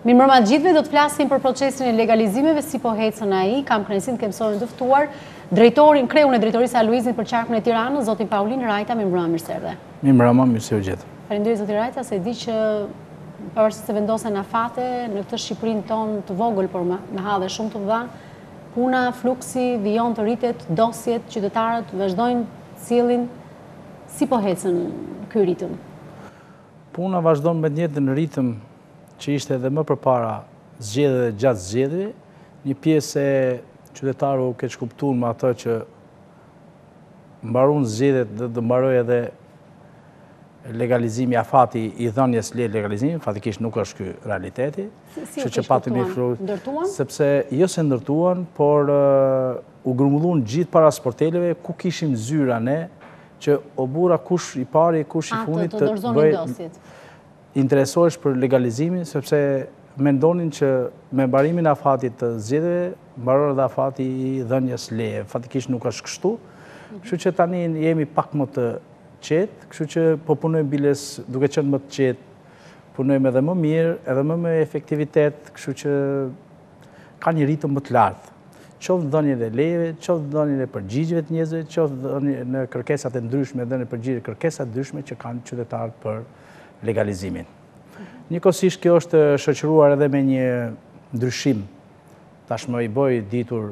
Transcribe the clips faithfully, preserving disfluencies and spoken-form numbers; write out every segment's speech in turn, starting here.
Mirëmbrëma të gjithëve, do të flasim për procesin e legalizimeve, si po ecën ai. Kam kënaqësinë të mësojmë të ftuar drejtorin, kreun e drejtorisë së Luizit për qarkun e Tiranës, zotin Paulin Rajta. Mirëmbrëma, mirë se erdhe. Mirëmbrëma, mirë se u gjet. Faleminderit zoti Rajta, se di që pavarësisht se vendosen afate në këtë Shqipërinë tonë të vogël, por me hadhe shumë të mëdha, puna, fluksi, vijon të rritet, dosjet, qytetarët vazhdojnë cilin. Si po ecën ky ritëm? Puna vazhdon me njëjtin ritëm që ishte edhe më përpara zgjedhjeve dhe gjatë zgjedhjeve. Një pjesë e qytetarëve u keq kuptuar me atë që mbaron zgjedhjet dhe do mbaroj edhe legalizimi afati i dhënies le legalizimi, fatikisht nuk është ky realiteti. Kështu që patëm një ndërtuan? Sepse jo se ndërtuan, por uh, u grumbulluan gjithë para sporteleve ku kishim zyra ne që o bura kush i pari, kush i fundit të bëj interesohesh për legalizimin, sepse mendonin që me mbarimin e afatit të zgjedhjeve mbaron edhe afati i dhënies leje. Fatikisht nuk është kështu. Kështu që tani jemi pak më të qetë, kështu që po punojmë biles duke qenë më të qetë, punojmë edhe më mirë, edhe më me efektivitet, kështu që ka një ritëm më të lartë. Qoftë dhënien e lejeve, qoftë dhënien e përgjigjeve të njerëzve, qoftë dhënien në kërkesat e ndryshme, dhënien e përgjigjeve, kërkesat ndryshme që kanë qytetarët për legalizimin. Njëkohësisht kjo është shoqëruar edhe me një ndryshim, tashmë i boj ditur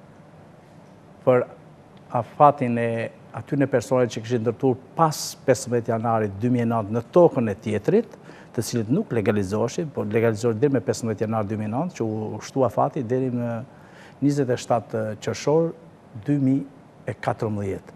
për afatin e atyre personave që kishin ndërtuar pas pesëmbëdhjetë janarit dy mijë e nëntë në tokën e tjetrit, të cilët nuk legalizoheshin, por legalizohen deri me pesëmbëdhjetë janar dy mijë e nëntë, që u shtu afati deri në njëzet e shtatë qershor dy mijë e katërmbëdhjetë.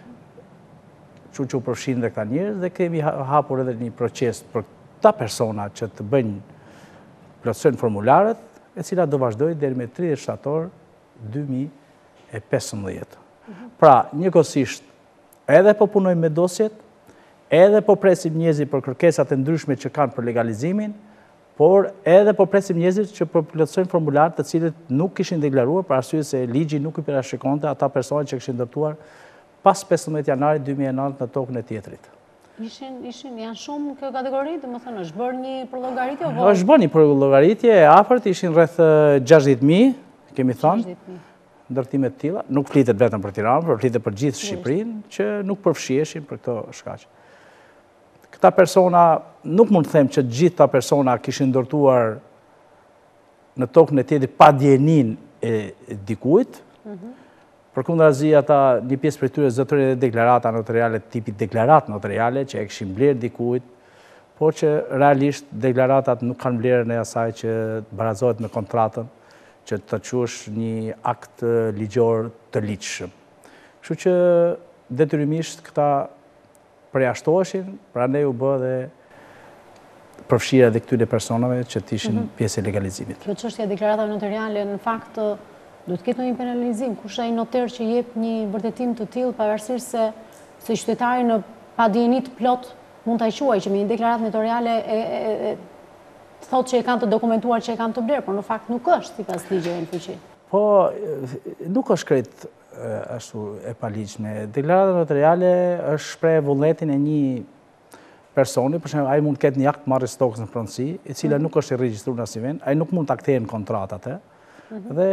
Që që u përfshin dhe këta njerëz dhe kemi hapur edhe një proces për ta persona që të bëjnë plotësojnë formularët, e cila do vazhdojë deri me tridhjetë shtator dy mijë e pesëmbëdhjetë. Pra, njëkohësisht, edhe po punojmë me dosjet, edhe po presim njerëzit për kërkesat e ndryshme që kanë për legalizimin, por edhe po presim njerëzit që po plotësojnë formularët të cilët nuk kishin deklaruar për arsye se ligji nuk i parashikonte ata persona që kishin ndërtuar pas pesëmbëdhjetë janarit dy mijë e nëntë në tokën e tjetrit. Ishin, ishin, janë shumë kjo kategori, dhe më thënë, është bërë një përllogaritje o vogël? është bërë një përllogaritje e afërt, ishin rreth gjashtëdhjetë mijë, kemi thënë, ndërtime të tilla, nuk flitet vetëm për Tiranë, por flitet për gjithë Shqipërinë, që nuk përfshiheshin për këto shkaqe. Këta persona, nuk mund të them që gjithë këta persona kishin ndërtuar në tokën e tjetrit pa dijenin e dikujt. Përkundrazi ata një pjesë prej tyre zotërin e deklarata notariale tipit deklarat notariale që e kishin blerë dikujt, por që realisht deklaratat nuk kanë vlerën e asaj që barazohet me kontratën, që të quash një akt ligjor të ligjshëm. Kështu që detyrimisht këta përjashtoheshin, prandaj u bë dhe përfshirja dhe këtyre personave që të ishin pjesë e legalizimit. Kjo çështja e deklaratave notariale në fakt do të ketë një penalizim, kush ai noter që jep një vërtetim të tillë pavarësisht se se qytetari në padijeni të plot mund ta quajë që me një deklaratë notariale e, e, e thotë që e kanë të dokumentuar që e kanë të blerë, por në fakt nuk është sipas ligjeve në fuqi. Po nuk është krejt ashtu e paligjshme. Deklarata notariale është shprehje vullnetin e një personi, për shembull, ai mund të ketë një akt marrjes tokës në pronësi, e cila nuk është e regjistruar në asnjë vend, ai nuk mund ta kthejë në kontratë atë. Dhe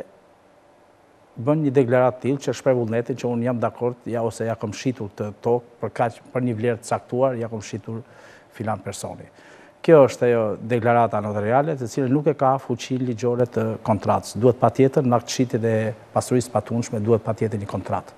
bën një deklaratë tillë që shpreh vullnetin që unë jam dakord, ja ose ja kam shitur të tokë për kaq për një vlerë të caktuar, ja kam shitur filan personi. Kjo është ajo deklarata notariale, të cilën nuk e ka fuqinë ligjore të kontratës. Duhet patjetër në akt shitjen e pasurisë patundshme, duhet patjetër një kontratë.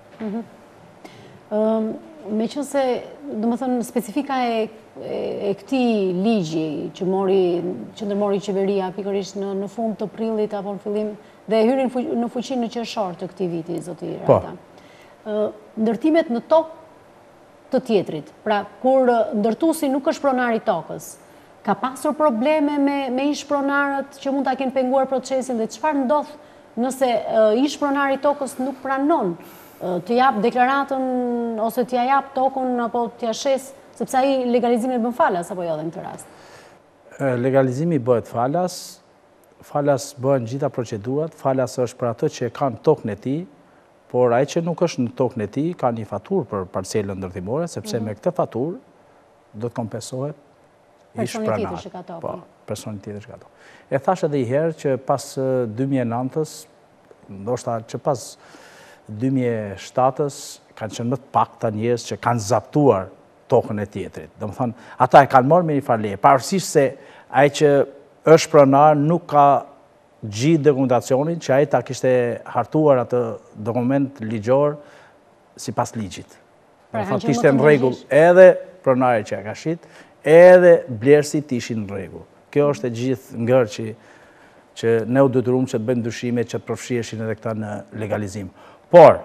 Ëm meqense, domethënë specifika e e këtij ligji që mori që ndërmori qeveria pikërisht në në fund të prillit apo në fillim dhe hyri në fuqi në qershor të këtij viti, zoti Rajta. Ë ndërtimet në tokë të tjetrit. Pra, kur ndërtuesi nuk është pronar i tokës, ka pasur probleme me me ish pronarët që mund ta kenë penguar procesin dhe çfarë ndodh nëse ish pronari i tokës nuk pranon të jap deklaratën ose t'ja jap tokën apo t'ja shes, sepse ai legalizimin e bën falas apo jo edhe në këtë rast? Legalizimi bëhet falas, falas bëhen gjitha procedurat, falas është për ato që e kanë tokën e tij, por ai që nuk është në tokën e tij ka një faturë për parcelën ndërtimore, sepse me këtë faturë do të kompensohet ish personi tjetër pronar. që ka tokën. Po. personin tjetër që ka do. E thash edhe i herë që pas dy mijë e nëntës, ndoshta që pas dy mijë e shtatës, kanë qenë më të pakta njerëz që kanë zaptuar tokën e tjetrit. Do të thonë, ata e kanë marrë me një farë leje, pavarësisht se ai që është pronar nuk ka gjithë dokumentacionin që ai ta kishte hartuar atë dokument ligjor sipas ligjit. Do të thonë, ishte në rregull edhe pronari që ka shit, edhe blerësit ishin në rregull. Kjo është e gjithë ngërë që, që ne u detyruam që të bëjmë ndryshime që të përfshiheshin edhe këta në legalizim. Por,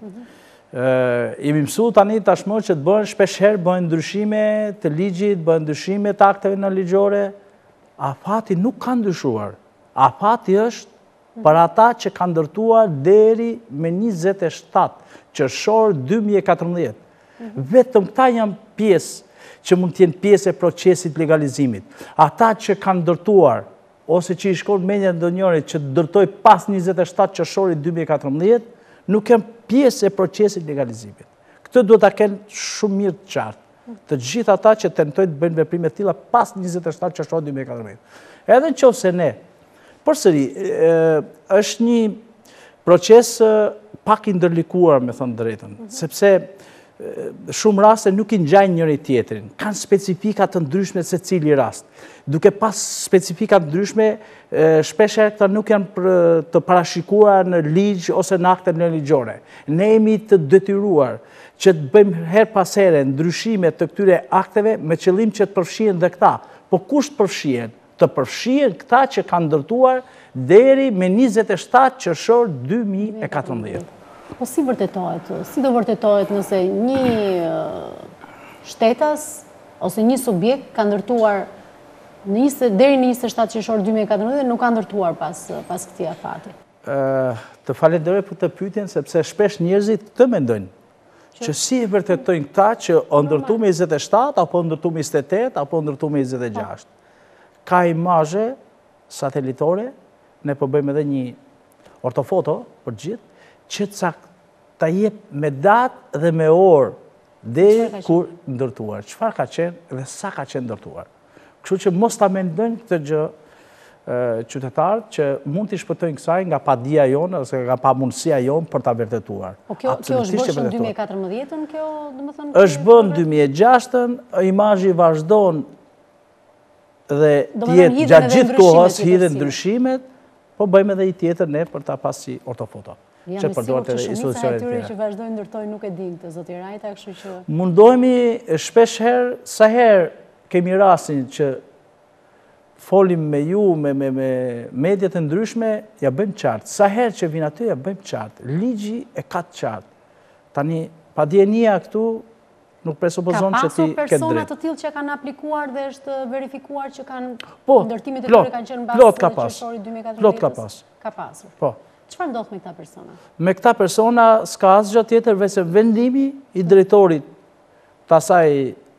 jemi mësuar tani tashmë që të bëhen shpeshherë bëhen ndryshime të ligjit, bëhen ndryshime të akteve në ligjore. Afati nuk ka ndryshuar. Afati është për ata që kanë ndërtuar deri me njëzet e shtatë qershor dy mijë e katërmbëdhjetë. Vetëm këta janë pjesë që mund të jenë pjesë e procesit legalizimit. Ata që kanë ndërtuar, ose që i shkon mendja ndonjërit që ndërtoi pas njëzet e shtatë qershorit dy mijë e katërmbëdhjetë, nuk janë pjesë e procesit legalizimit. Këtë duhet ta kenë shumë mirë të qartë. Të gjithë ata që tentojnë të bëjnë veprime të tilla pas njëzet e shtatë qershorit dy mijë e katërmbëdhjetë. Edhe nëse ne, përsëri, është një proces pak i ndërlikuar, me thënë drejtën, sepse shumë raste nuk i ngjajnë njëri tjetrin, kanë specifika të ndryshme secili rast. Duke pas specifika të ndryshme, shpeshherë këta nuk janë të parashikuara në ligj ose në akte në ligjore. Ne jemi të detyruar që të bëjmë her pas here ndryshime të këtyre akteve me qëllim që të përfshihen dhe këta. Po kush të përfshihen? Të përfshihen këta që kanë ndërtuar deri me njëzet e shtatë qershor dy mijë e katërmbëdhjetë. Po si vërtetohet? Si do vërtetohet nëse një shtetas ose një subjekt ka ndërtuar deri në njëzet e shtatë qershor dy mijë e katërmbëdhjetë nuk ka ndërtuar pas pas këtij afati? Të falenderoj për të pyetjen sepse shpesh njerëzit të mendojnë që si e vërtetojnë këta që o ndërtu me njëzet e shtatë apo ndërtu me njëzet e tetë apo ndërtu me njëzet e gjashtë. Ka imazhe satelitore, ne po bëjmë edhe një ortofoto për gjithë, që ta jep me datë dhe me orë deri kur ndërtuar. Çfarë ka qenë dhe sa ka qenë ndërtuar. Kështu që mos ta mendojnë këtë gjë qytetarët që mund t'i shpëtojnë kësaj nga padia jonë ose nga pamundësia jonë për ta vërtetuar. Po kjo është bërë në dy mijë e katërmbëdhjetën, kjo domethënë është bërë në dy mijë e gjashtën, imazhi vazhdon dhe tjetë gjatë gjithë kohës hidhen ndryshimet, po bëjmë edhe i tjetër ne për ta pasi ortofoto. Jam e sigurt që shumica e tyre që vazhdojnë ndërtojnë nuk e dinë këtë, zoti Rajta, kështu që mundohemi shpesh herë, sa herë kemi rastin që folim me ju, me mediat e ndryshme, ja bëjmë qartë. Sa herë që vinë aty, ja bëjmë qartë. Ligji e ka të qartë. Tani, pa dienia këtu, nuk presupozon që ti ka pasur këtë persona drejt. të tillë që kanë aplikuar dhe është verifikuar që kanë Po, ndërtimet e plot, tyre kanë qenë plot ka mbas pas. qershorit dy mijë e katërmbëdhjetë. Plot ka pas. Ka pasur. Po. Çfarë ndodh me këta persona? Me këta persona s'ka asgjë tjetër veçse vendimi i drejtorit të asaj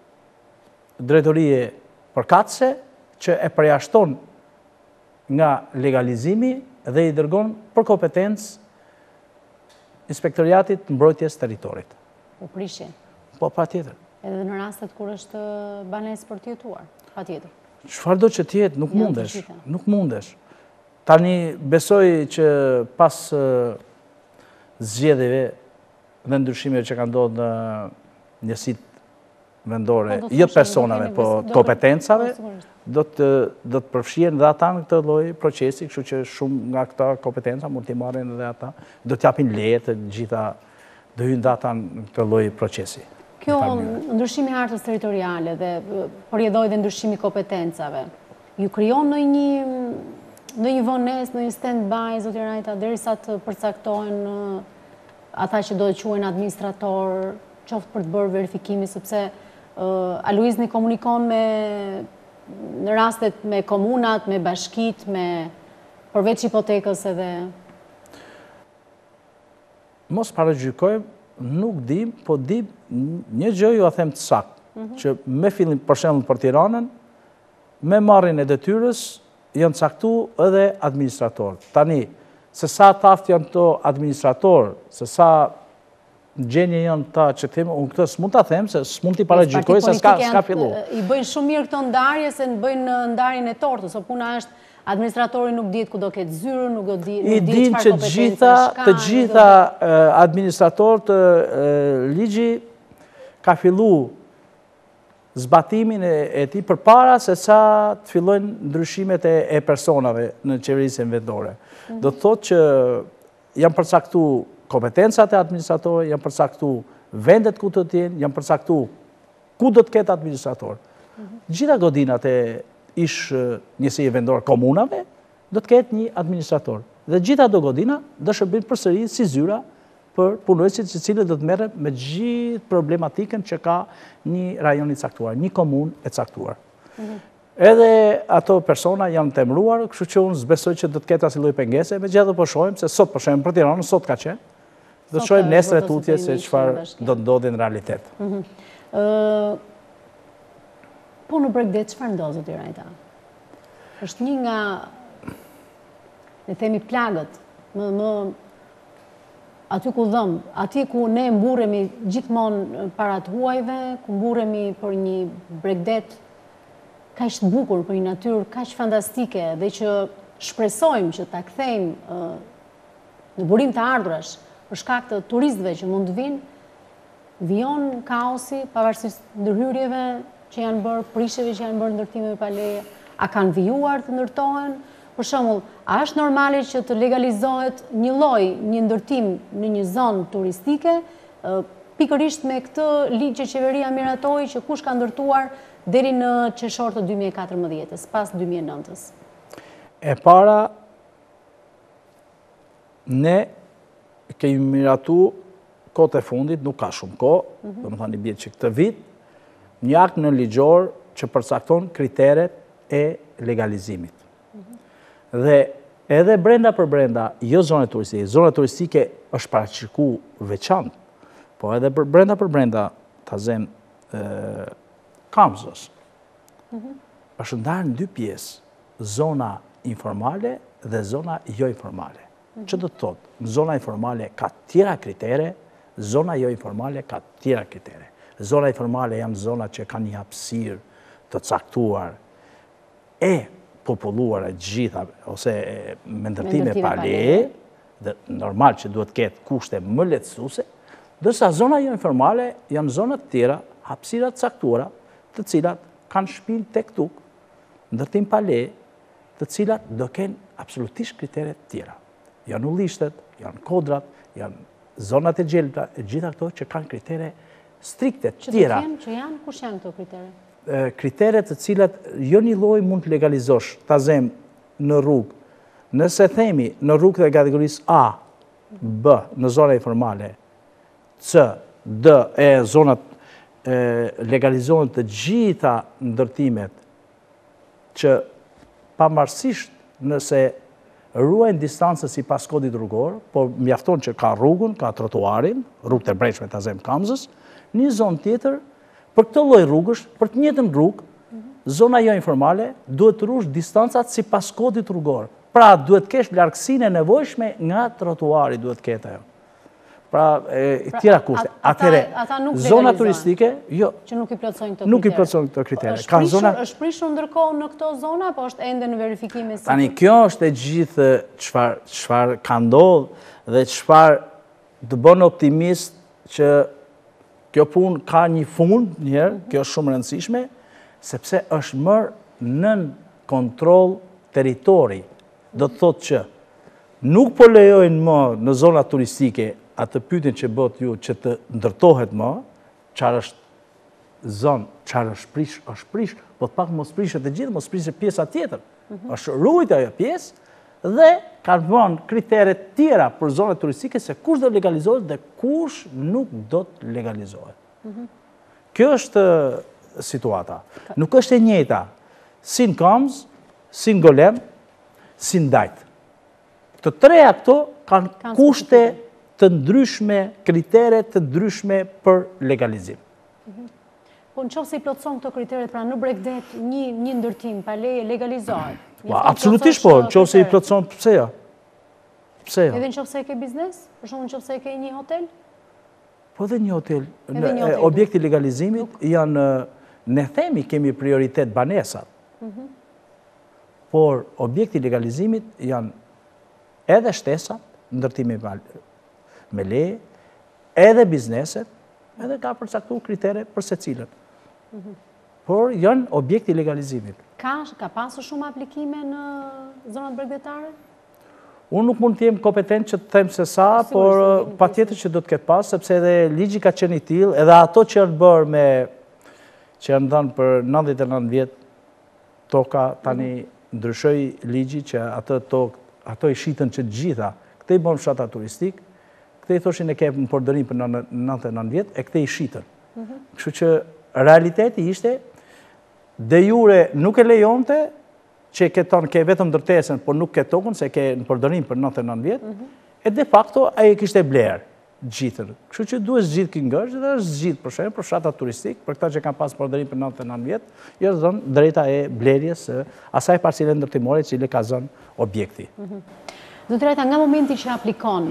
drejtorie përkatëse që e përjashton nga legalizimi dhe i dërgon për kompetencë Inspektoriatit Mbrojtjes Territorit. U prishin. Po, patjetër. Edhe në rastet kur është banesë për të jetuar, patjetër. Çfarë do që të jetë, nuk Janë të mundesh, gjitha. nuk mundesh. Tani besoj që pas zgjedhjeve dhe ndryshimeve që kanë ndodhur në njësitë vendore, Po, do jo thoshim, personave, do kemi po besim- do- kompetencave, po, sigurisht. do të do të përfshihen dhe ata në këtë lloj procesi, kështu që shumë nga këta kompetenca mund t'i marrin edhe ata, do t'japin leje të gjitha, do hyjnë dhe ata në këtë lloj procesi. Kjo ndryshimi i hartës territoriale dhe përjedhoi dhe ndryshimi i kompetencave, ju krijon ndonjë ndonjë vonesë, ndonjë stand-by, zoti Rajta, derisa të përcaktohen ë, ata që do të quhen administrator, qoftë për të bërë verifikimi, sepse ë, a luizni komunikon me në rastet me komunat, me bashkit, me përveç hipotekës edhe Mos paragjykojmë, nuk dim, po dim një gjë ju a them të saktë, që me fillim për shembull për Tiranën, me marrjen e detyrës janë caktu edhe administrator. Tani, se sa taft janë to administrator, se sa gjenje janë ta që them, unë këtë s'mund ta them, se s'mund t'i paragjykoj se s'ka fillu. I bëjnë shumë mirë këto ndarje se në bëjnë ndarjen e tortës, o puna është administratori nuk ditë ku do ketë zyrë, nuk do ditë I din që gjitha, të gjitha administratorë të ligji ka fillu zbatimin e ti për para se sa të fillojnë ndryshimet e personave në qeverisjen vendore. Do të thotë që janë përcaktu kompetencat e administratorë, janë përcaktu vendet ku të tjenë, janë përcaktu ku do të ketë administrator. Gjitha godinat e ish njësije vendore komunave, do të ketë një administrator. Dhe gjitha do godina do shërbim përsëri si zyra për punojësit që cilët do të merren me gjithë problematikën që ka një rajon i caktuar, një komunë e caktuar. Edhe ato persona janë temruar, kështu që unë zbesoj që do të ketë asnjë lloj pengese, megjithatë po shohim se sot po shohim për Tiranën, sot ka qenë. Do të shohim nesër e tutje se çfarë do të ndodhi në realitet. Po në Bregdet çfarë ndodh zoti Rajta? Është një nga, ne themi, plagët, më më aty ku dhëm, aty ku ne mburremi gjithmonë para të huajve, ku mburremi për një Bregdet kaq të bukur, për një natyrë kaq fantastike dhe që shpresojmë që ta kthejmë në burim të ardhurash për shkak të turistëve që mund të vinë, vijon kaosi, pavarësisht ndërhyrjeve që janë bërë, prishjeve që janë bërë ndërtime pa leje, a kanë vijuar të ndërtohen? Për shembull, a është normale që të legalizohet një lloj, një ndërtim në një zonë turistike, pikërisht me këtë ligj që qeveria miratoi që kush ka ndërtuar deri në qershor të dy mijë e katërmbëdhjetës, pas dy mijë e nëntës? E para, ne kemi miratu kohët e fundit, nuk ka shumë kohë, do më thani bie që këtë vit, një akt në ligjor që përcakton kriteret e legalizimit. Dhe edhe brenda për brenda, jo zona turistike, zona turistike është paraqyrku veçantë, po edhe brenda për brenda, ta zem Kamzës, është ndarë në dy pjesë, zona informale dhe zona jo informale. Që do të thotë, në zona informale ka tjera kritere, zona jo informale ka tjera kritere. Zona informale janë zona që ka një hapësirë të caktuar e populluar e gjitha, ose me ndërtime pa leje, dhe normal që duhet ketë kushte më lehtësuese, dërsa zona jo informale janë zona të tjera, hapësira të caktuara, të cilat kanë shpinë tek tuk, ndërtim pa leje, të cilat do kenë absolutisht kriteret tjera. Janë ullishtet, janë kodrat, janë zonat e gjelbra, e gjitha këto që kanë kritere strikte tjera. Që të janë, kush janë këto kritere? Kriteret të cilat jo një lloj mund të legalizosh, ta zem në rrugë. Nëse themi në rrugë të kategorisë A, B, në zona informale, C, D, E, zonat legalizohen të gjitha ndërtimet që pamarësisht nëse ruajnë distancën sipas kodit rrugor, por mjafton që ka rrugën, ka trotuarin, rrugë të brendshme ta zem Kamzës, një zonë tjetër për këtë lloj rrugësh, për të njëjtën rrugë, zona jo informale duhet të rush distancat sipas kodit rrugor. Pra duhet kesh largësinë e nevojshme nga trotuari duhet ketë ajo. Pra, e tjera kushte. Atëre, zona turistike, jo. Që nuk i plotësojnë këto kritere. Nuk i plotësojnë këto kritere. është prishur ndërkohë në këto zona, apo është ende në verifikime si? Tani, kjo është e gjithë çfarë ka ndodhur dhe çfarë të bën optimist që kjo punë ka një fund, njëherë, kjo është shumë rëndësishme, sepse është mërë nën kontroll territori. Do të thotë që nuk po lejojnë më në zona turistike atë pyetjen që bëhet ju që të ndërtohet më, çfarë është zonë, çfarë është prish, është prish, po të pak mos prishet e gjithë, mos prishet pjesa tjetër. Është ruajtur ajo pjesë dhe kanë vënë kritere tjera për zonat turistike se kush do legalizohet dhe kush nuk do të legalizohet. Kjo është situata. Nuk është e njëjta si në Kamz, si në Golem, si në Dajt. Të treja këto kanë kushte të ndryshme, kritere të ndryshme për legalizim. Po në qoftë se i plotëson këto kriteret, pra në Bregdet një ndërtim pa leje legalizohet? Absolutisht po, në qoftë se i plotëson, pse jo? Pse jo? Edhe në qoftë se e ke biznes? Për shembull në qoftë se e ke një hotel? Po dhe një hotel. Objekti legalizimit janë, ne themi kemi prioritet banesat, por objekti legalizimit janë edhe shtesat, ndërtimi me leje, edhe bizneset, edhe ka përcaktuar kritere për secilën. Por janë objekti legalizimit. Ka pasur shumë aplikime në zonat bregdetare? Unë nuk mund të jem kompetent që të them se sa, por patjetër që do të ketë pas, sepse edhe ligji ka qenë i tillë, edhe ato që janë bërë me që janë dhënë për nëntëdhjetë e nëntë vjet toka, tani ndryshoi ligji që ato tokë, ato i shitën që të gjitha. Këtë i bën fshata turistik, këtë i thoshin e ke në përdorim për nëntëdhjetë e nëntë vjet, e këtë i shitën. Kështu që realiteti ishte de jure nuk e lejonte që ke tonë ke vetëm ndërtesën, por nuk ke tokën, se ke në përdorim për nëntëdhjetë e nëntë vjet, e de facto ai e kishte blerë gjithën. Kështu që duhet zgjidh këngësh dhe është zgjidh për shembull për fshata turistik, për këta që kanë pas përdorim për nëntëdhjetë e nëntë vjet, i është dhënë drejta e blerjes së asaj parcele ndërtimore që i ka zënë objekti. Zoti Rajta, nga momenti që aplikon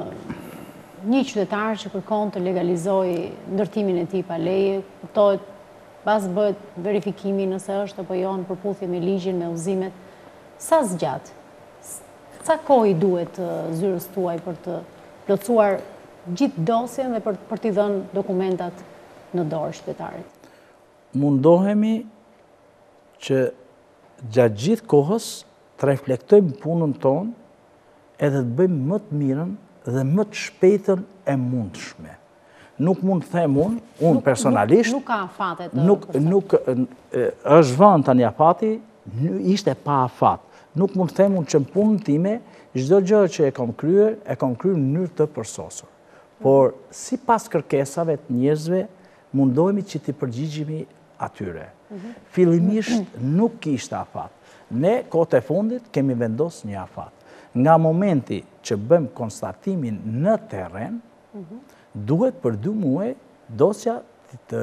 një qytetar që kërkon të legalizojë ndërtimin e tij pa leje, kuptohet pas bëhet verifikimi nëse është apo jo në përputhje me ligjin, me udhëzimet, sa zgjat? Sa kohë i duhet zyrës tuaj për të plotësuar gjithë dosjen dhe për, për t'i dhënë dokumentat në dorë qytetarit? Mundohemi që gjatë gjithë kohës të reflektojmë punën tonë edhe të bëjmë më të mirën dhe më të shpejtën e mundshme. Nuk mund të them unë, unë personalisht... Nuk ka afate të... Nuk, nuk është vënë tani afati, ishte pa afat. Nuk mund të them unë që në punën time, çdo gjë që e kam kryer, e kam kryer në mënyrë të përsosur. Por, si pas kërkesave të njerëzve, mundohemi që t'i përgjigjemi atyre. Fillimisht nuk kishte afat. Ne, kohët e fundit, kemi vendosur një afat. Nga momenti që bëjmë konstatimin në terren, duhet për dy muaj dosja të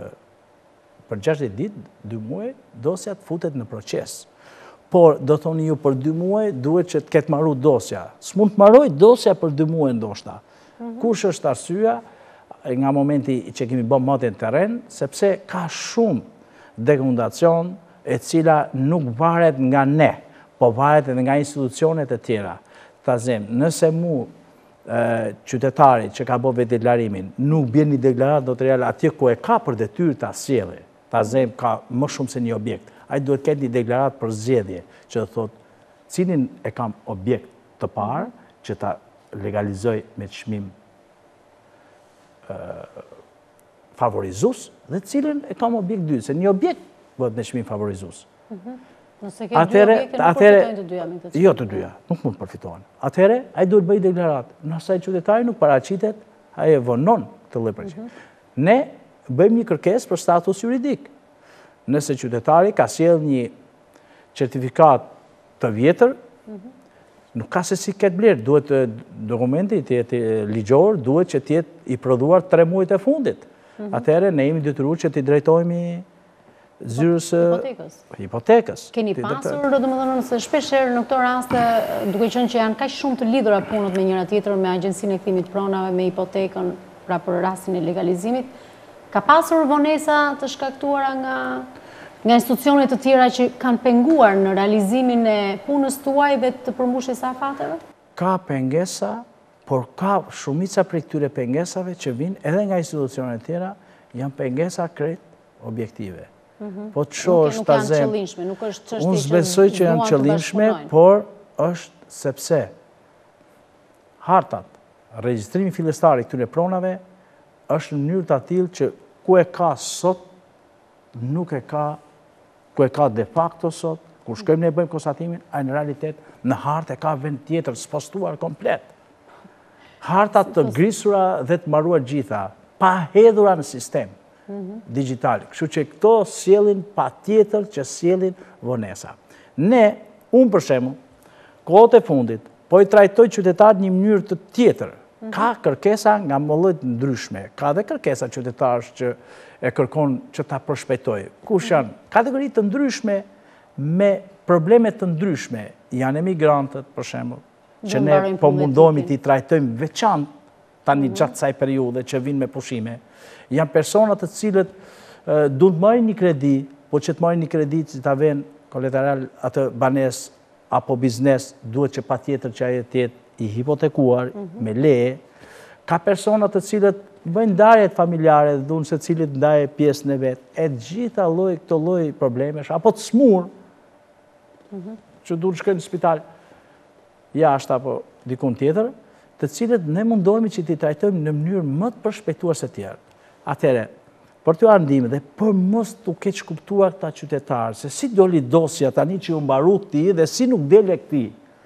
për gjashtëdhjetë ditë, dy muaj dosja të futet në proces. Por do thoni ju për dy muaj duhet që të ketë marru dosja. S'mund të marroj dosja për dy muaj ndoshta. Kush është arsyeja nga momenti që kemi bërë motin në terren, sepse ka shumë dokumentacion e cila nuk varet nga ne, po varet edhe nga institucionet e tjera. Ta them, nëse mu qytetari që ka bërë vetë deklarimin, nuk bjen një deklarat notarial atje ku e ka për detyrë ta sjellë. Ta them ka më shumë se një objekt. Ai duhet ketë një deklarat për zgjedhje, që do thotë cilin e kam objekt të parë që ta legalizoj me çmim favorizues dhe cilin e kam objekt dy, se një objekt bëhet me çmim favorizues. Nëse ke dy objekte, nuk përfitojnë të dyja me këtë çmim. Jo të dyja, nuk mund përfitojnë. Atëherë, ai duhet bëjë deklarat. Nëse qytetari nuk paraqitet, ai e vonon këtë lloj përgjigjie. Ne bëjmë një kërkesë për status juridik. Nëse qytetari ka sjellë një certifikat të vjetër, nuk ka se si ketë blerë. Duhet dokumenti të jetë ligjor, duhet që të jetë i prodhuar tre muajt e fundit. Atëherë, ne jemi detyruar që t'i drejtohemi zyrës hipotekës. Keni pasur, domethënë se shpeshherë në këto raste, duke qenë që janë kaq shumë të lidhura punët me njëra tjetrën, me agjencinë e kthimit të pronave, me hipotekën, pra për rastin e legalizimit, ka pasur vonesa të shkaktuara nga nga institucione të tjera që kanë penguar në realizimin e punës tuaj dhe të përmbushjes së afateve? Ka pengesa, por ka shumica prej këtyre pengesave që vijnë edhe nga institucionet e tjera, janë pengesa krejt objektive. Po të shohësh ta zem, unë s'besoj që janë qëllimshme, por është sepse hartat, regjistrimi fillestar i këtyre pronave është në mënyrë të tillë që ku e ka sot, nuk e ka, ku e ka de facto sot, kur shkojmë ne bëjmë konstatimin, ai në realitet në hartë e ka vend tjetër s'postuar komplet. Hartat të grisura dhe të marruar gjitha, pa hedhura në sistem digital. Kështu që këto sjellin pa tjetër që sjellin vonesa. Ne, unë për shembull, kohët e fundit, po i trajtoj qytetarët një mënyrë të tjetër. Ka kërkesa nga lloje të ndryshme. Ka dhe kërkesa qytetarësh që e kërkon që ta përshpejtoj. Kush janë kategori të ndryshme me probleme të ndryshme. Janë emigrantët, për shembull, që ne po mundohemi t'i trajtojmë veçantë tani gjatë saj periude që vinë me pushime. Janë personat të cilët du të marrin një kredi, po që të marrin një kredi që ta vënë kolateral atë banes apo biznes, duhet që patjetër që ajo të jetë i hipotekuar me leje. Ka personat të cilët bëjnë ndarjet familjare, dhunë se cilit ndaje pjesën e vetë, e gjitha lloj këto lloj problemesh, apo të smur, që duhet shkojnë në spital jashtë apo dikun tjetër, të cilët ne mundohemi që t'i trajtojmë në mënyrë më të përshpejtuar se tjerë. Atëherë, për t'ju ardhime dhe për mos t'u keq kuptuar këta qytetarë, se si doli dosja tani që ju mbaru këti dhe si nuk dele këti.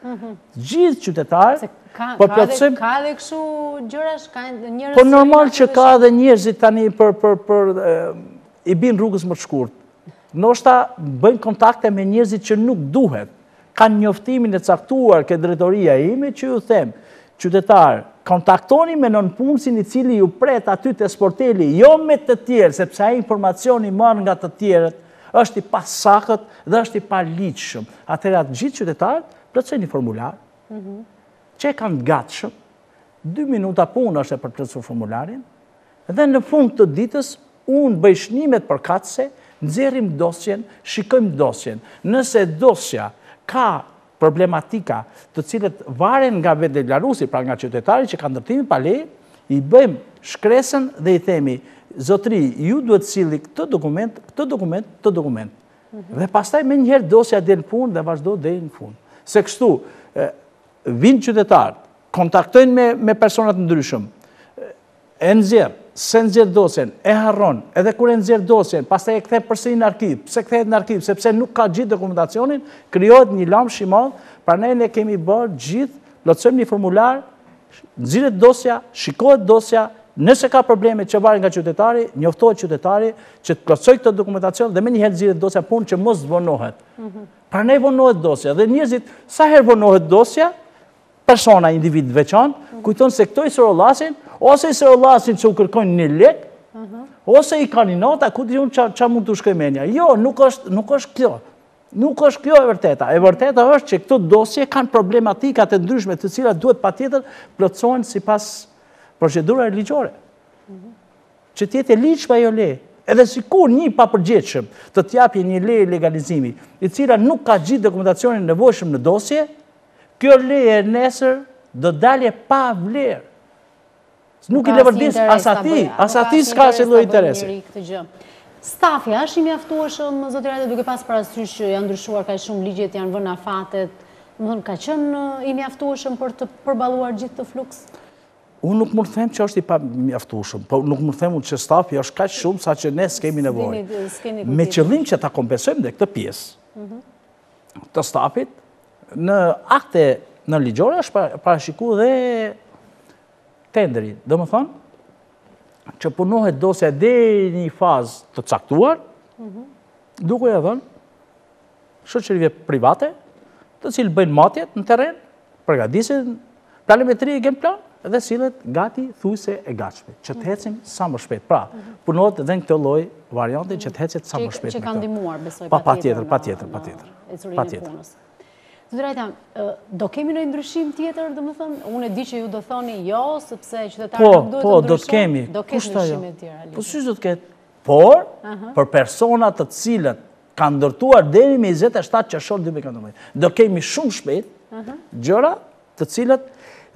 Gjithë qytetarë, Ka edhe kështu gjërash, ka njerëz... Po normal që ka edhe njerëzit tani për i bin rrugës më të shkurt. Ndoshta bëjnë kontakte me njerëzit që nuk duhet. Kanë njoftimin e caktuar ke drejtoria ime që ju them, qytetarë, kontaktoni me nënpunësin i cili ju pret aty te sporteli, jo me të tjerë, sepse ai informacioni marrë nga të tjerët, është i pasakët dhe është i paligjshëm. Atëherë atë gjithë qytetarët plotësojnë një formular, që e kanë gatshëm, dy minuta punë është e për plotësuar formularin, dhe në fund të ditës unë bëj shënimet përkatëse, nxjerrim dosjen, shikojmë dosjen. Nëse dosja ka problematika të cilët varen nga vetë deklaruesi, pra nga qytetari që ka ndërtimin pa leje, i bëjmë shkresën dhe i themi, zotri, ju duhet silli këtë dokument, këtë dokument, këtë dokument. Dhe pastaj me njëherë dosja del në fund dhe vazhdo deri në fund. Se kështu, vinë qytetarë, kontaktojnë me, me personat ndryshëm, e nxjerr, se nxjerr dosjen, e harron, edhe kur e nxjerr dosjen, pastaj e kthe përsëri në arkiv, pse kthehet në arkiv, sepse nuk ka gjithë dokumentacionin, krijohet një lamsh i madh, prandaj ne kemi bërë gjithë, plotësojmë një formular, nxirret dosja, shikohet dosja, nëse ka probleme që varet nga qytetari, njoftohet qytetari që të plotësojë këtë dokumentacion dhe menjëherë nxirret dosja punë që mos vonohet. Prandaj vonohet dosja dhe njerëzit sa herë vonohet dosja, persona, individ veçantë, kujton se këto i sërollasin, ose i sërollasin që u kërkojnë një lek, ose i kanë një nota, ku diun qa mund të shkoj menja. Jo, nuk është, nuk është kjo. Nuk është kjo e vërteta. E vërteta është që këto dosje kanë problematikat e ndryshme të cilat duhet patjetër plotësohen sipas procedurave ligjore. Që të jetë e ligjshme ajo leje. Edhe sikur një papërgjegjshëm të t'japë një leje legalizimi, i cila nuk ka gjithë dokumentacionin nevojshëm në dosje, kjo leje nesër do dalje pa vlerë. Nuk i levërdis as ati, as ati s'ka që lloj interesi. Stafi, është i mjaftueshëm, zoti Rajta, duke pas parasysh që janë ndryshuar kaq shumë ligjet, janë vënë afatet, domethënë ka qenë i mjaftueshëm për të përballuar gjithë të fluks? Unë nuk mund të them që është i pa mjaftueshëm, po nuk mund të them që stafi është kaq shumë sa që ne s'kemi nevojë. Me qëllim që ta kompensojmë dhe këtë pjesë të stafit, në akte në ligjore është parashikuar dhe tenderi, do më thonë, që punohet dosja deri në një fazë të caktuar, duke e dhënë shoqërive private, të cilë bëjnë matjet në terren, përgatisin planimetri e game plan, dhe sillet gati thujse e gatshme, që të ecim sa më shpejt. Pra, punohet edhe në këtë lloj variante që të ecet sa më shpejt. Që kanë ndihmuar, besoj, patjetër, patjetër, patjetër. Patjetër. Zoti Rajta, do kemi ndonjë ndryshim tjetër, domethënë, unë e di që ju do thoni jo, sepse qytetarët nuk duhet të ndryshojnë. Po, do të kemi. Do ketë ndryshime të tjera. Po si do të ketë? Por, për persona të cilët kanë ndërtuar deri me njëzet e shtatë qershor dy mijë e katërmbëdhjetë, do kemi shumë shpejt gjëra të cilët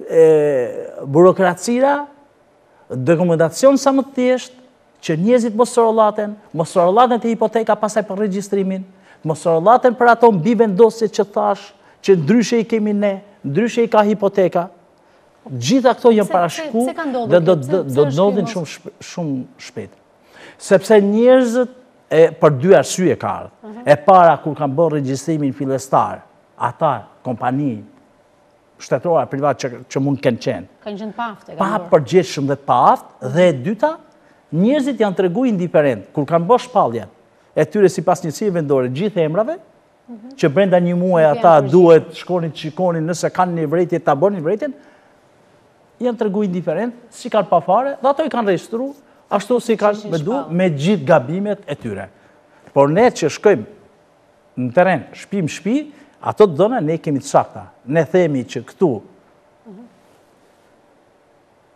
burokracira, dokumentacion sa më të thjeshtë, që njerëzit mos sorollaten, mos sorollaten te hipoteka pasaj për regjistrimin, mos sorollaten për ato mbi vendosje që thash, që ndryshe i kemi ne, ndryshe i ka hipoteka. Gjitha këto janë parashikuar dhe do të ndodhin shumë shpejt. Sepse njerëzit, për dy arsye ka ardhur. E para, kur kanë bërë regjistrimin fillestar, ata, kompani, shtetërore, privat që mund të kenë qenë. Kanë qenë pa aftë. Pa përgjithshëm dhe pa aftë, dhe e dyta, njerëzit janë treguar indiferent kur kanë bërë shpalljen e tyre sipas njësie vendore gjithë emrave, që brenda një muaji ata duhet shkonin të shikonin nëse kanë një vërejtje ta bënin vërejtjen, janë treguar indiferent, si kanë pa fare, dhe ato i kanë regjistruar ashtu si kanë mendu me gjithë gabimet e tyre. Por ne që shkojmë në terren, shtëpi me shtëpi, ato të dhëna ne kemi të sakta. Ne themi që këtu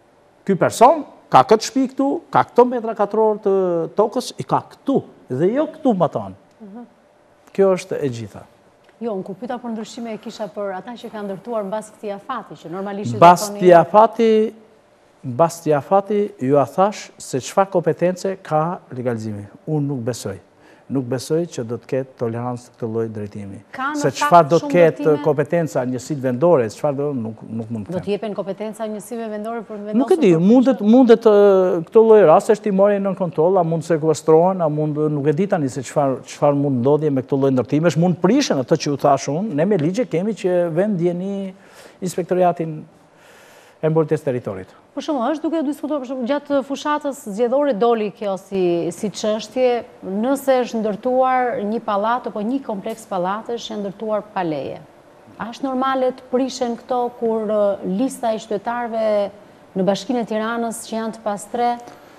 ky person ka këtë shtëpi këtu, ka këto metra katror të tokës, i ka këtu, dhe jo këtu më tonë. Kjo është e gjitha. Jo, në kupyta për ndryshime e kisha për ata që ka ndërtuar në bas këti afati, që normalisht... Në bas këti afati, në bas këti afati, ju a thash se çfarë kompetence ka legalizimi. Unë nuk besoj. Nuk besoj që do të ketë tolerancë të këtë lloj drejtimi. Se çfarë do të ketë kompetenca njësitë vendore, çfarë do nuk nuk mund të. Do të jepen kompetenca njësive vendore për vendosjen. Nuk e di, mundet mundet këto lloj rastesh ti marrin nën kontroll, a mund sekuestrohen, a mund nuk e di tani se çfarë çfarë mund ndodhje me këto lloj ndërtimesh, mund prishen ato që u thash unë. Ne me ligje kemi që vend ndjeni inspektoriatin e mbrojtjes territorit. Për shumë, është duke diskutuar, për shumë, gjatë fushatës zgjedhore doli kjo si, si çështje, nëse është ndërtuar një pallat apo një kompleks pallatesh janë ndërtuar pa leje. A është normale të prishen këto kur lista e qytetarëve në Bashkinë e Tiranës që janë të pastre,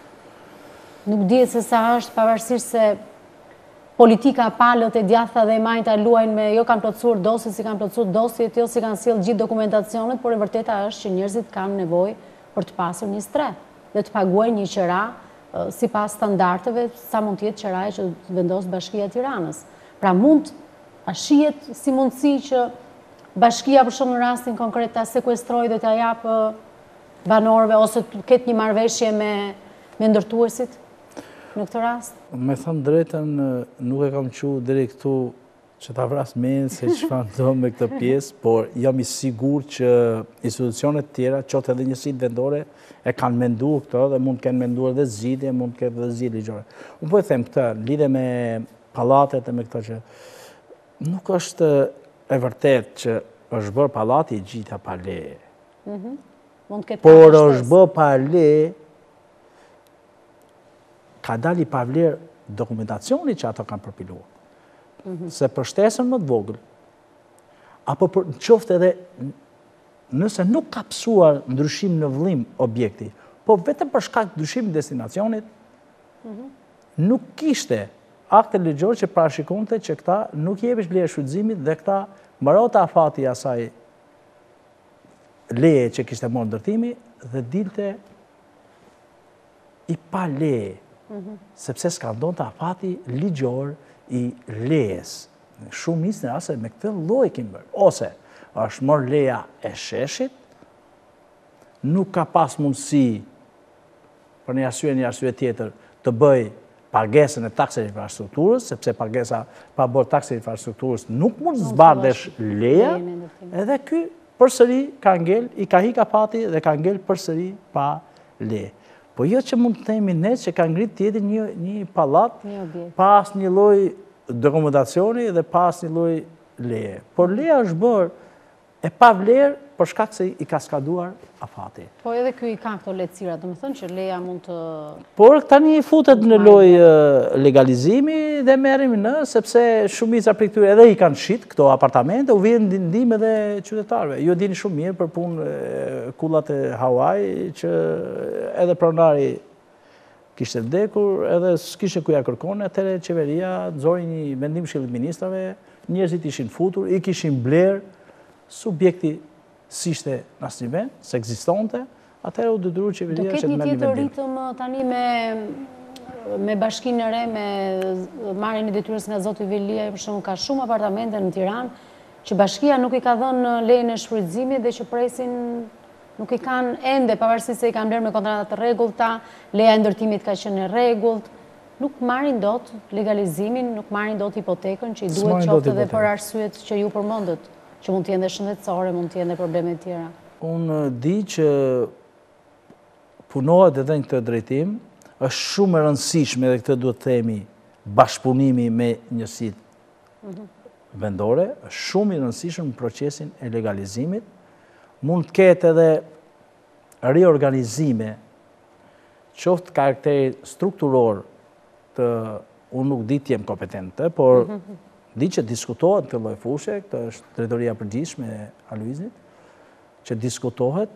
nuk dihet se sa është, pavarësisht se politika palët e djatha dhe e majta luajnë me jo kanë plotësuar dosjet, si kanë plotësuar dosjet, jo si kanë sjellë gjithë dokumentacionet, por e vërteta është që njerëzit kanë nevojë për të pasur një stre dhe të paguajnë një qira sipas standardeve sa mund të jetë qiraja që vendos Bashkia e Tiranës. Pra mund a shihet si mundësi që Bashkia për shumë në rastin konkret ta sekuestrojë dhe ta japë banorëve ose të ketë një marrëveshje me me ndërtuesit në këtë rast? Me thënë drejtën, nuk e kam qu deri këtu që ta vras menë se çfarë do me këtë pjesë, por jam i sigurt që institucionet tjera, qoftë edhe njësitë vendore, e kanë menduar këto dhe mund të kenë menduar edhe zgjidhje, mund të kenë edhe zgjidhje ligjore. Unë po e them këtë, lidhe me pallatet e me këto që nuk është e vërtet që është bërë pallati i gjitha pa leje. Por është bërë pa leje, ka dali pa vlerë dokumentacioni që ato kanë përpiluar. Se për shtesën më të vogël, apo për në qoftë edhe nëse nuk ka pësuar ndryshim në vëllim objekti, po vetëm për shkak ndryshim në destinacionit, nuk kishte akte ligjor që parashikonte që këta nuk jepesh vlerë shfrytëzimit dhe këta mbarota afati asaj leje që kishte marrë ndërtimi dhe dilte i pa leje. Sepse s'ka ndonë të afati ligjor i lejes. Shumë nisë në rase me këtë lloj kemë bërë. Ose është morë leja e sheshit, nuk ka pas mundësi për një arsye një arsye tjetër të bëj pagesën e taksës e infrastrukturës, sepse pagesa pa bërë taksën e infrastrukturës nuk mund zbardesh leja, edhe ky përsëri ka ngel, i ka hik afati dhe ka ngel përsëri pa leje. Po jo që mund të themi ne që ka ngrit tjetër një, një pallat pas një lloj dokumentacioni dhe pas një lloj leje. Por leja është bërë e pa vlerë për shkak se i ka skaduar afati. Po edhe ky i ka këto lehtësira, domethënë që leja mund të... Por tani futet në loj legalizimi dhe merremi në, sepse shumica prej këtyre edhe i kanë shit këto apartamente, u vjen ndihmë edhe qytetarëve. Ju dini shumë mirë për punë kullat e Hawaii që edhe pronari kishte vdekur, edhe s'kishte ku ja kërkon, atëherë qeveria nxori një vendim Këshillit Ministrave, njerëzit ishin futur, i kishin bler subjekti s'ishte në asnjë vend, se ekzistonte, atëherë u detyrua qeveria që të merrte vendim. Do ketë një tjetër ritëm tani me me Bashkinë e Re, me marrjen e detyrës nga zoti Velia, për shembull ka shumë apartamente në Tiranë që Bashkia nuk i ka dhënë lejen e shfrytëzimit dhe që presin nuk i kanë ende, pavarësisht se i kanë blerë me kontrata të rregullta, leja e ndërtimit ka qenë e rregullt, nuk marrin dot legalizimin, nuk marrin dot hipotekën që i duhet qoftë edhe për arsyet që ju përmendët, që mund të jenë dhe shëndetësore, mund të jenë dhe probleme të tjera. Unë di që punohet edhe në këtë drejtim, është shumë e rëndësishme dhe këtë duhet të themi bashkëpunimi me njësitë vendore, është shumë i rëndësishëm në procesin e legalizimit, mund të ketë edhe riorganizime, qoftë karakteri strukturor të, unë nuk di të jem kompetente, por di që diskutohet të lloj fushe, këtë është drejtoria përgjithshme e Aloizit, që diskutohet,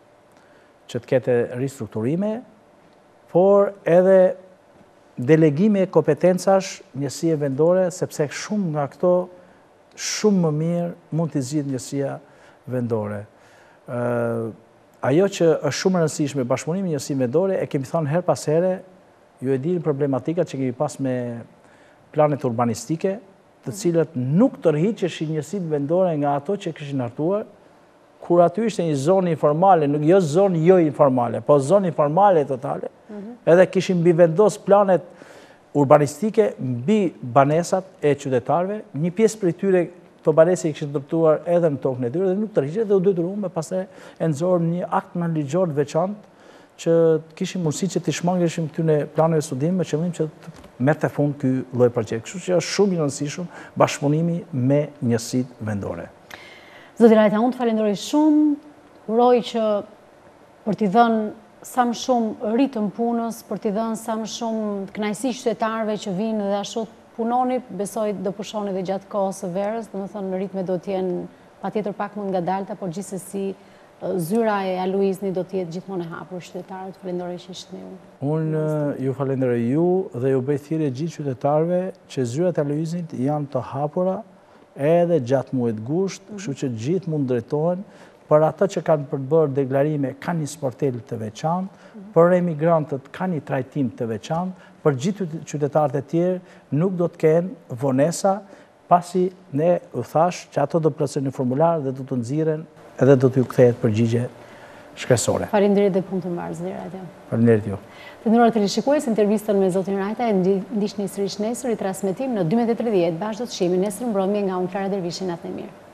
që të ketë ristrukturime, por edhe delegime kompetencash njësie vendore, sepse shumë nga këto, shumë më mirë mund të zgjidhë njësia vendore. ajo që është shumë rëndësishme bashkëpunimi njësive vendore, e kemi thënë her pas here, ju e dini problematikat që kemi pas me planet urbanistike, të cilët nuk tërhiqeshin njësitë vendore nga ato që kishin hartuar, kur aty ishte një zonë informale, nuk jo zonë jo informale, po zonë informale totale, edhe kishin bivendos planet urbanistike mbi banesat e qytetarve, një pjesë për tyre të banese i kishin ndërtuar edhe në tokën e tyre dhe nuk tërhiqet dhe u detyruam me pastaj e nxorëm një akt nënligjor të veçantë që kishim mundësi që të shmangeshim këtyre planeve studimi me qëllim që të merrte fund ky lloj projekti. Kështu që është shumë i rëndësishëm bashkëpunimi me njësitë vendore. Zoti Rajta, unë të falenderoj shumë, uroj që për t'i dhënë sa më shumë ritëm punës, për t'i dhënë sa më shumë kënaqësi qytetarëve që vinë dhe ashtu punoni, besoj do pushoni dhe gjatë kohës së verës, domethënë ritmet do të jenë patjetër pak më ngadalta, por gjithsesi zyra e Aluizni do të jetë gjithmonë e hapur qytetarët. Falenderoj që ishit me unë. Unë ju falenderoj ju dhe ju bëj thirrje gjithë qytetarëve që zyrat e Aluiznit janë të hapura edhe gjatë muajit gusht, kështu që gjithë mund drejtohen. Për ata që kanë për të bërë deklarime kanë një sportel të veçantë, për emigrantët kanë një trajtim të veçantë, për gjithë qytetarët e tjerë nuk do të kenë vonesa, pasi ne u thash që ato do plotësojnë një formular dhe do të nxirren edhe do t'ju kthehet përgjigje shkresore. Faleminderit dhe punë të mbarë, zoti Rajta. Faleminderit ju. Të nderuar televizionistët, intervistën me zotin Rajta e ndiqni sërish nesër i transmetim në dymbëdhjetë e tridhjetë. Bashkë do të shihemi nesër mbrëmje nga unë Klara Dervishi, natë e mirë.